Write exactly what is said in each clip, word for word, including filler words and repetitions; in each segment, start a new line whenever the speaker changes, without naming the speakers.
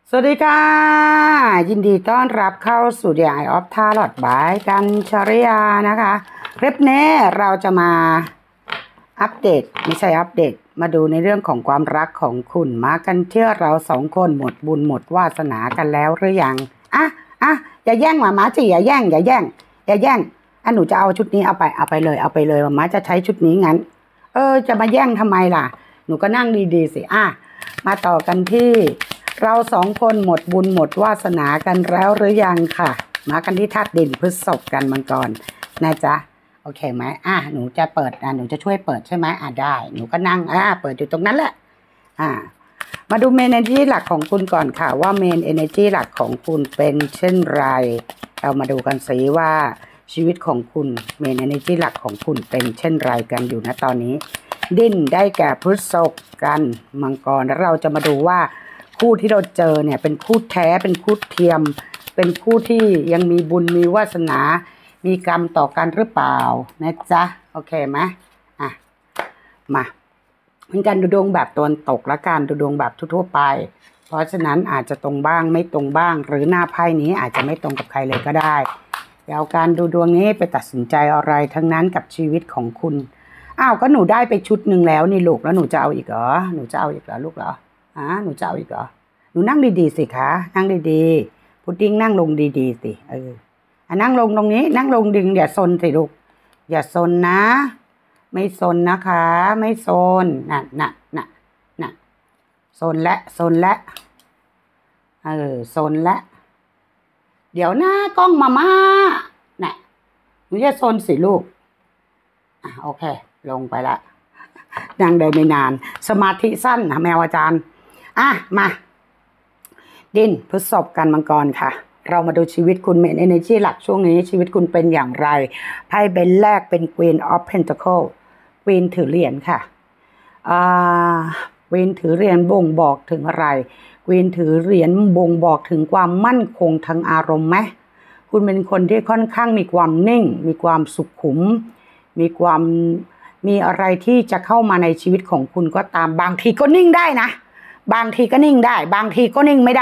สวัสดีค่ะยินดีต้อนรับเข้าสู่ The Eye of Tarot by กัญชรยานะคะคลิปนี้เราจะมาอัปเดตไม่ใช่อัปเดตมาดูในเรื่องของความรักของคุณมากันเที่ยวเราสองคนหมดบุญหมดวาสนากันแล้วหรือยังอ่ะอ่ะอย่าแย่งหมาม้าจิอย่าแย่งอย่าแย่งอย่าแย่งอ่ะหนูจะเอาชุดนี้เอาไปเอาไปเลยเอาไปเลยหมาม้าจะใช้ชุดนี้งั้นเออจะมาแย่งทำไมล่ะหนูก็นั่งดีๆสิอ่ะมาต่อกันที่เราสองคนหมดบุญหมดวาสนากันแล้วหรือยังค่ะมากันที่ธาตุดินพฤษภกันมังกรนะจ๊ะโอเคไหมอ่ะหนูจะเปิดอ่ะหนูจะช่วยเปิดใช่ไหมอ่ะได้หนูก็นั่งอ่ะเปิดอยู่ตรงนั้นแหละอ่ะมาดูเมนเอเนจีหลักของคุณก่อนค่ะว่าเมนเอเนจีหลักของคุณเป็นเช่นไรเรามาดูกันสิว่าชีวิตของคุณเมนเอเนจีหลักของคุณเป็นเช่นไรกันอยู่นะตอนนี้ดินได้แก่พฤษภกันมังกรแล้วเราจะมาดูว่าคู่ที่เราเจอเนี่ยเป็นคู่แท้เป็นคู่เทียมเป็นคู่ที่ยังมีบุญมีวาสนามีกรรมต่อกันหรือเปล่านะจ๊ะโอเคไหมอ่ะมาเป็นการดูดวงแบบตะวันตกและการดูดวงแบบทั่วๆไปเพราะฉะนั้นอาจจะตรงบ้างไม่ตรงบ้างหรือหน้าไพ่นี้อาจจะไม่ตรงกับใครเลยก็ได้เดี๋ยวการดูดวงนี้ไปตัดสินใจอะไรทั้งนั้นกับชีวิตของคุณอ้าวก็หนูได้ไปชุดหนึ่งแล้วนี่ลูกแล้วหนูจะเอาอีกเหรอหนูจะเอาอีกเหรอลูกเหรออ่าหนูจะเอาอีกเหรอหนูนั่งดีๆสิคะนั่งดีๆพุดดิ้งนั่งลงดีๆสิเอออ่ะนั่งลงตรงนี้นั่งลงดิ่งอย่าซนสิลูกอย่าซนนะไม่ซนนะคะไม่ซนน่ะน่ะน่ะน่ะซนและซนและเออซนและเดี๋ยวหน้ากล้องมาม่าน่ะหนูจะซนสิลูกอ่ะโอเคลงไปละนั่งได้ไม่นานสมาธิสั้นนะแมวอาจารย์อ่ะมาดินพฤษภกันมังกรค่ะเรามาดูชีวิตคุณเมนเอเนจีหลักช่วงนี้ชีวิตคุณเป็นอย่างไรไพ่ใบแรกเป็น Queen of Pentacle Queen ถือเหรียญค่ะอ่า Queen ถือเหรียญบ่งบอกถึงอะไร Queen ถือเหรียญบ่งบอกถึงความมั่นคงทางอารมณ์ไหมคุณเป็นคนที่ค่อนข้างมีความนิ่งมีความสุขุมมีความมีอะไรที่จะเข้ามาในชีวิตของคุณก็ตามบางทีก็นิ่งได้นะบางทีก็นิ่งได้บางทีก็นิ่งไม่ได้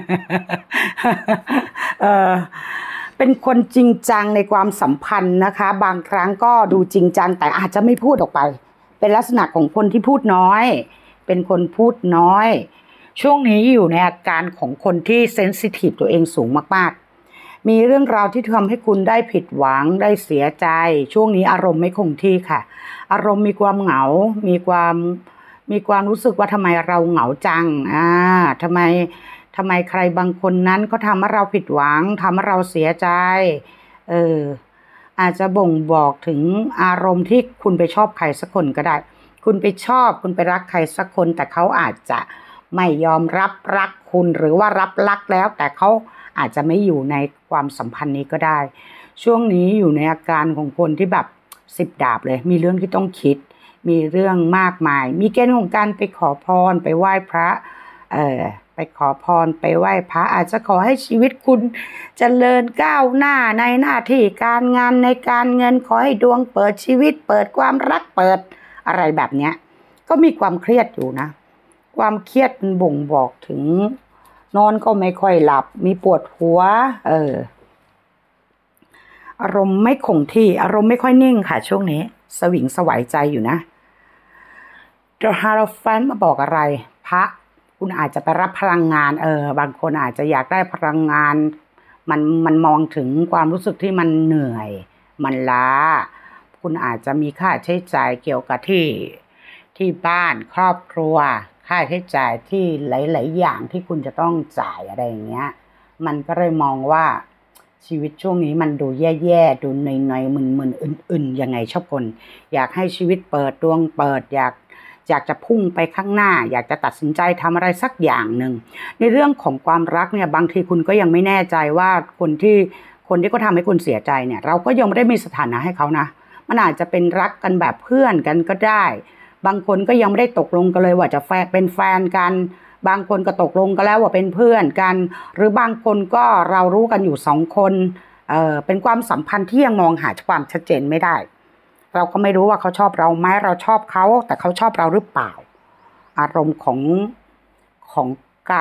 เออเป็นคนจริงจังในความสัมพันธ์นะคะบางครั้งก็ดูจริงจังแต่อาจจะไม่พูดออกไปเป็นลักษณะของคนที่พูดน้อยเป็นคนพูดน้อยช่วงนี้อยู่ในอาการของคนที่เซนซิทีฟตัวเองสูงมากๆมีเรื่องราวที่ทำให้คุณได้ผิดหวังได้เสียใจช่วงนี้อารมณ์ไม่คงที่ค่ะอารมณ์มีความเหงามีความมีความรู้สึกว่าทำไมเราเหงาจังอ่าทำไมทำไมใครบางคนนั้นเขาทำให้เราผิดหวังทำให้เราเสียใจเอออาจจะบ่งบอกถึงอารมณ์ที่คุณไปชอบใครสักคนก็ได้คุณไปชอบคุณไปรักใครสักคนแต่เขาอาจจะไม่ยอมรับรักคุณหรือว่ารับรักแล้วแต่เขาอาจจะไม่อยู่ในความสัมพันธ์นี้ก็ได้ช่วงนี้อยู่ในอาการของคนที่แบบสิบดาบเลยมีเรื่องที่ต้องคิดมีเรื่องมากมายมีเกณฑ์ของการไปขอพรไปไหว้พระเอ่อไปขอพรไปไหว้พระอาจจะขอให้ชีวิตคุณเจริญก้าวหน้าในหน้าที่การงานในการเงินขอให้ดวงเปิดชีวิตเปิดความรักเปิดอะไรแบบเนี้ยก็มีความเครียดอยู่นะความเครียดมันบ่งบอกถึงนอนก็ไม่ค่อยหลับมีปวดหัวเอออารมณ์ไม่คงที่อารมณ์ไม่ค่อยนิ่งค่ะช่วงนี้สวิงสวายใจอยู่นะThe Hierophant มาบอกอะไรพระคุณอาจจะไปรับพลังงานเออบางคนอาจจะอยากได้พลังงานมันมันมองถึงความรู้สึกที่มันเหนื่อยมันล้าคุณอาจจะมีค่าใช้จ่ายเกี่ยวกับที่ที่บ้านครอบครัวค่าใช้จ่ายที่หลายๆอย่างที่คุณจะต้องจ่ายอะไรอย่างเงี้ยมันก็เลยมองว่าชีวิตช่วงนี้มันดูแย่ๆดูหน่อยๆมึนๆอื่นๆยังไงชอบคนอยากให้ชีวิตเปิดดวงเปิดอยากอยากจะพุ่งไปข้างหน้าอยากจะตัดสินใจทำอะไรสักอย่างหนึ่งในเรื่องของความรักเนี่ยบางทีคุณก็ยังไม่แน่ใจว่าคนที่คนที่เขาทำให้คุณเสียใจเนี่ยเราก็ยังไม่ได้มีสถานะให้เขานะมันอาจจะเป็นรักกันแบบเพื่อนกันก็ได้บางคนก็ยังไม่ได้ตกลงกันเลยว่าจะแฟนเป็นแฟนกันบางคนก็ตกลงกันแล้วว่าเป็นเพื่อนกันหรือบางคนก็เรารู้กันอยู่สองคนเอ่อเป็นความสัมพันธ์ที่ยังมองหาความชัดเจนไม่ได้เราก็ไม่รู้ว่าเขาชอบเราไหมเราชอบเขาแต่เขาชอบเราหรือเปล่าอารมณ์ของของกะ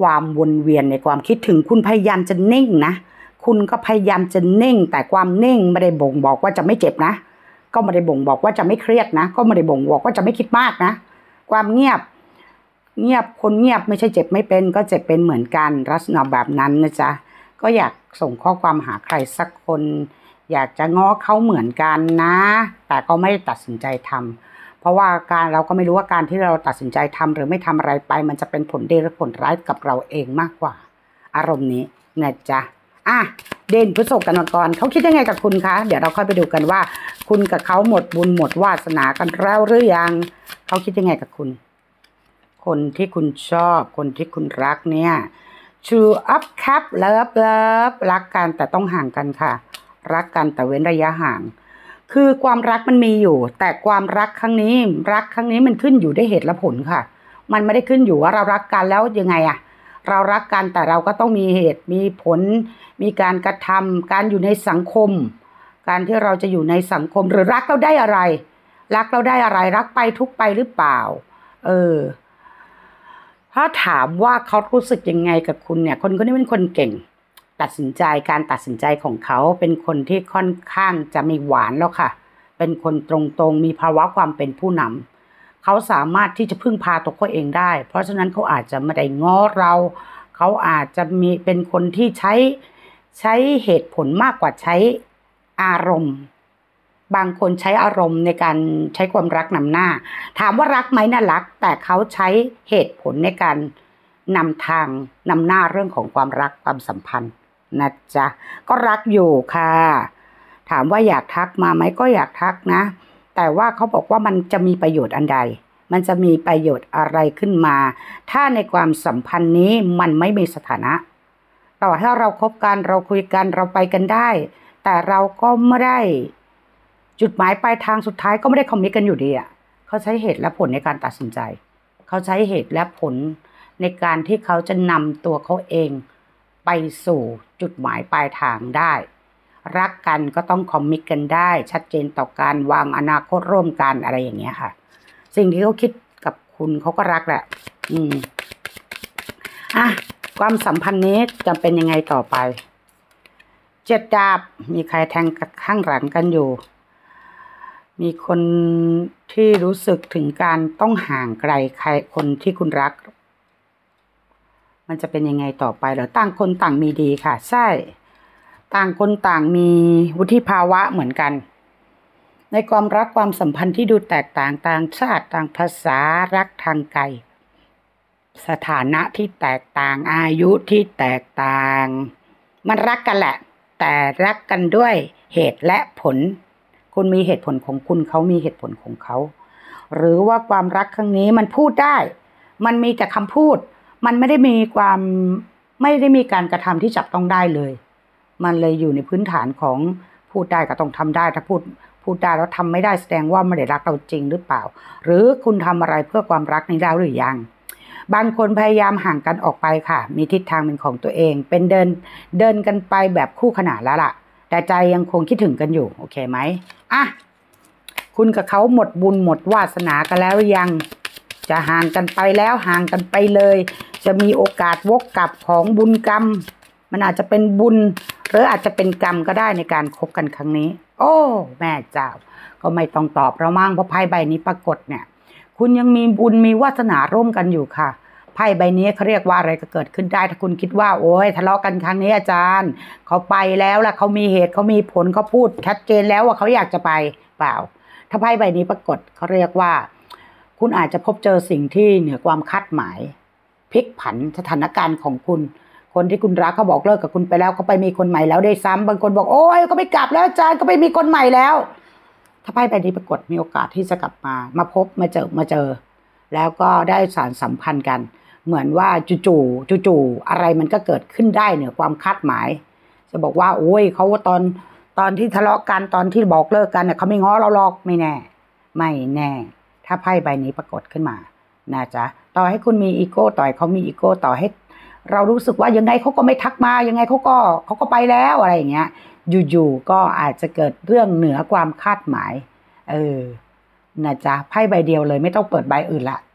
ความวนเวียนในความคิดถึงคุณพยายามจะนิ่งนะคุณก็พยายามจะนิ่งแต่ความนิ่งไม่ได้บ่งบอกว่าจะไม่เจ็บนะก็ไม่ได้บ่งบอกว่าจะไม่เครียดนะก็ไม่ได้บ่งบอกว่าจะไม่คิดมากนะความเงียบเงียบคนเงียบไม่ใช่เจ็บไม่เป็นก็เจ็บเป็นเหมือนกันลักษณะแบบนั้นนะจ๊ะก็อยากส่งข้อความหาใครสักคนอยากจะง้อเขาเหมือนกันนะแต่ก็ไม่ตัดสินใจทำเพราะว่าการเราก็ไม่รู้ว่าการที่เราตัดสินใจทำหรือไม่ทำอะไรไปมันจะเป็นผลดีหรือผลร้ายกับเราเองมากกว่าอารมณ์นี้นะจ๊ะอ่ะเด่นพฤษภกันมาก่อนเขาคิดยังไงกับคุณคะเดี๋ยวเราค่อยไปดูกันว่าคุณกับเขาหมดบุญหมดวาสนากันแล้วหรือยังเขาคิดยังไงกับคุณคนที่คุณชอบคนที่คุณรักเนี่ยชูอัพแคปเลิฟเลิฟรักกันแต่ต้องห่างกันค่ะรักกันแต่เว้นระยะห่างคือความรักมันมีอยู่แต่ความรักครั้งนี้รักครั้งนี้มันขึ้นอยู่ด้วยเหตุและผลค่ะมันไม่ได้ขึ้นอยู่ว่าเรารักกันแล้วยังไงอะเรารักกันแต่เราก็ต้องมีเหตุมีผลมีการกระทำการอยู่ในสังคมการที่เราจะอยู่ในสังคมหรือรักเราได้อะไรรักเราได้อะไรรักไปทุกไปหรือเปล่าเออถ้าถามว่าเขารู้สึกยังไงกับคุณเนี่ยคนคนนี้เป็นคนเก่งตัดสินใจการตัดสินใจของเขาเป็นคนที่ค่อนข้างจะมีหวานแล้วค่ะเป็นคนตรงๆมีภาวะความเป็นผู้นำเขาสามารถที่จะพึ่งพาตัวเขาเองได้เพราะฉะนั้นเขาอาจจะไม่ได้ง้อเราเขาอาจจะมีเป็นคนที่ใช้ใช้เหตุผลมากกว่าใช้อารมณ์บางคนใช้อารมณ์ในการใช้ความรักนำหน้าถามว่ารักไหมน่ารักแต่เขาใช้เหตุผลในการนำทางนำหน้าเรื่องของความรักความสัมพันธ์นะจ๊ะก็รักอยู่ค่ะถามว่าอยากทักมาไหมก็อยากทักนะแต่ว่าเขาบอกว่ามันจะมีประโยชน์อันใดมันจะมีประโยชน์อะไรขึ้นมาถ้าในความสัมพันธ์นี้มันไม่มีสถานะต่อให้เราคบกันเราคุยกันเราไปกันได้แต่เราก็ไม่ได้จุดหมายปลายทางสุดท้ายก็ไม่ได้คอมมิตกันอยู่ดีอ่ะเขาใช้เหตุและผลในการตัดสินใจเขาใช้เหตุและผลในการที่เขาจะนำตัวเขาเองไปสู่จุดหมายปลายทางได้รักกันก็ต้องคอมมิตกันได้ชัดเจนต่อการวางอนาคตร่วมกันอะไรอย่างเงี้ยค่ะสิ่งที่เขาคิดกับคุณเขาก็รักแหละอืมอ่ะความสัมพันธ์นี้จะเป็นยังไงต่อไปเจ็ดดาบมีใครแทงข้างหลังกันอยู่มีคนที่รู้สึกถึงการต้องห่างไกลใครคนที่คุณรักมันจะเป็นยังไงต่อไปเหรอต่างคนต่างมีดีค่ะใช่ต่างคนต่างมีวุฒิภาวะเหมือนกันในความรักความสัมพันธ์ที่ดูแตกต่างต่างชาติต่างภาษารักทางไกลสถานะที่แตกต่างอายุที่แตกต่างมันรักกันแหละแต่รักกันด้วยเหตุและผลคุณมีเหตุผลของคุณเขามีเหตุผลของเขาหรือว่าความรักครั้งนี้มันพูดได้มันมีแต่คำพูดมันไม่ได้มีความไม่ได้มีการกระทำที่จับต้องได้เลยมันเลยอยู่ในพื้นฐานของพูดได้ก็ต้องทำได้ถ้าพูดพูดได้แล้วทำไม่ได้แสดงว่าไม่ได้รักเราจริงหรือเปล่าหรือคุณทำอะไรเพื่อความรักนี้แล้วหรือยังบางคนพยายามห่างกันออกไปค่ะมีทิศทางเป็นของตัวเองเป็นเดินเดินกันไปแบบคู่ขนานแล้วล่ะแต่ใจยังคงคิดถึงกันอยู่โอเคไหมอ่ะคุณกับเขาหมดบุญหมดวาสนากันแล้วหรือยังจะห่างกันไปแล้วห่างกันไปเลยจะมีโอกาสวกกลับของบุญกรรมมันอาจจะเป็นบุญหรืออาจจะเป็นกรรมก็ได้ในการคบกันครั้งนี้โอ้แม่เจ้าก็ไม่ต้องตอบเรามั่งเพราะไพ่ใบนี้ปรากฏเนี่ยคุณยังมีบุญมีวาสนาร่วมกันอยู่ค่ะไพ่ใบนี้เขาเรียกว่าอะไรก็เกิดขึ้นได้ถ้าคุณคิดว่าโอ้ยทะเลาะกันครั้งนี้อาจารย์เขาไปแล้วล่ะเขามีเหตุเขามีผลเขาพูดชัดเจนแล้วว่าเขาอยากจะไปเปล่าถ้าไพ่ใบนี้ปรากฏเขาเรียกว่าคุณอาจจะพบเจอสิ่งที่เหนือความคาดหมายพลิกผันสถานการณ์ของคุณคนที่คุณรักเขาบอกเลิกกับคุณไปแล้วเขาไปมีคนใหม่แล้วได้ซ้ำบางคนบอกโอ้ยก็ไม่กลับแล้วอาจารย์ก็ไปมีคนใหม่แล้วถ้าไพ่ใบนี้ปรากฏมีโอกาสที่จะกลับมามาพบมาเจอมาเจอแล้วก็ได้สารสัมพันธ์กันเหมือนว่าจู่ๆจู่ๆอะไรมันก็เกิดขึ้นได้เหนือความคาดหมายจะบอกว่าโอ้ยเขาตอนตอนที่ทะเลาะกันตอนที่บอกเลิกกันเนี่ยเขาไม่ง้อเราหรอกไม่แน่ไม่แน่ถ้าไพ่ใบนี้ปรากฏขึ้นมานะจ๊ะต่อให้คุณมีอีโก้ต่อให้เขามีอีโก้ต่อให้เรารู้สึกว่ายังไงเขาก็ไม่ทักมายังไงเขาก็เขาก็ไปแล้วอะไรอย่างเงี้ยอยู่ๆก็อาจจะเกิดเรื่องเหนือความคาดหมายเออนะจ๊ะไพ่ใบเดียวเลยไม่ต้องเปิดใบอื่นละเพ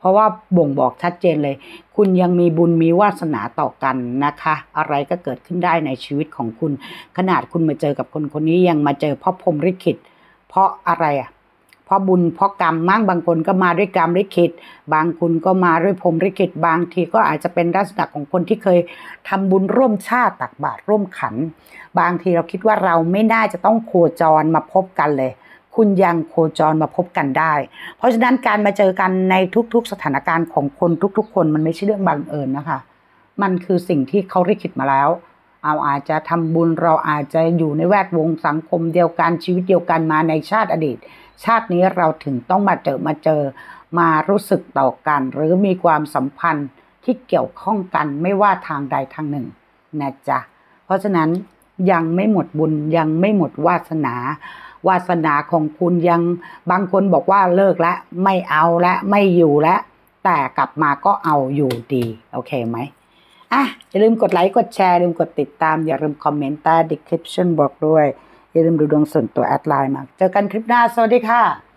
เพราะว่าบ่งบอกชัดเจนเลยคุณยังมีบุญมีวาสนาต่อกันนะคะอะไรก็เกิดขึ้นได้ในชีวิตของคุณขนาดคุณมาเจอกับคนคนนี้ยังมาเจอเพราะพรหมลิขิตเพราะอะไรอ่ะเพราะบุญเพราะกรรมมั่งบางคนก็มาด้วยกรรมลิขิตบางคนก็มาด้วยพรหมลิขิตบางทีก็อาจจะเป็นลักษณะของคนที่เคยทำบุญร่วมชาติตักบาตรร่วมขันบางทีเราคิดว่าเราไม่น่าจะต้องโคจรมาพบกันเลยคุณยังโคจรมาพบกันได้เพราะฉะนั้นการมาเจอกันในทุกๆสถานการณ์ของคนทุกๆคนมันไม่ใช่เรื่องบังเอิญนะคะมันคือสิ่งที่เขาลิขิตมาแล้วเอาอาจจะทำบุญเราอาจจะอยู่ในแวดวงสังคมเดียวกันชีวิตเดียวกันมาในชาติอดีตชาตินี้เราถึงต้องมาเจอมาเจอมารู้สึกต่อกันหรือมีความสัมพันธ์ที่เกี่ยวข้องกันไม่ว่าทางใดทางหนึ่งนะจ๊ะเพราะฉะนั้นยังไม่หมดบุญยังไม่หมดวาสนาวาสนาของคุณยังบางคนบอกว่าเลิกแล้วไม่เอาแล้วไม่อยู่แล้วแต่กลับมาก็เอาอยู่ดีโอเคไหมอ่ะอย่าลืมกดไลค์กดแชร์อย่าลืมกดติดตามอย่าลืมคอมเมนต์ใต้ description บอกด้วยอย่าลืมดูดวงส่วนตัวแอดไลน์มาเจอกันคลิปหน้าสวัสดีค่ะ